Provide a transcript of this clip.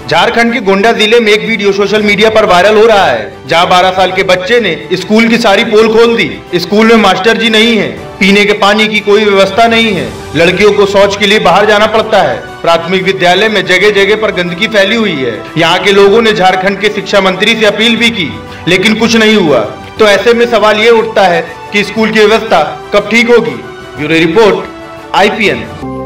झारखंड के गोंडा जिले में एक वीडियो सोशल मीडिया पर वायरल हो रहा है, जहां 12 साल के बच्चे ने स्कूल की सारी पोल खोल दी। स्कूल में मास्टर जी नहीं है, पीने के पानी की कोई व्यवस्था नहीं है, लड़कियों को शौच के लिए बाहर जाना पड़ता है। प्राथमिक विद्यालय में जगह जगह पर गंदगी फैली हुई है। यहाँ के लोगों ने झारखंड के शिक्षा मंत्री से अपील भी की, लेकिन कुछ नहीं हुआ। तो ऐसे में सवाल ये उठता है कि स्कूल की व्यवस्था कब ठीक होगी। Bureau report, IPN।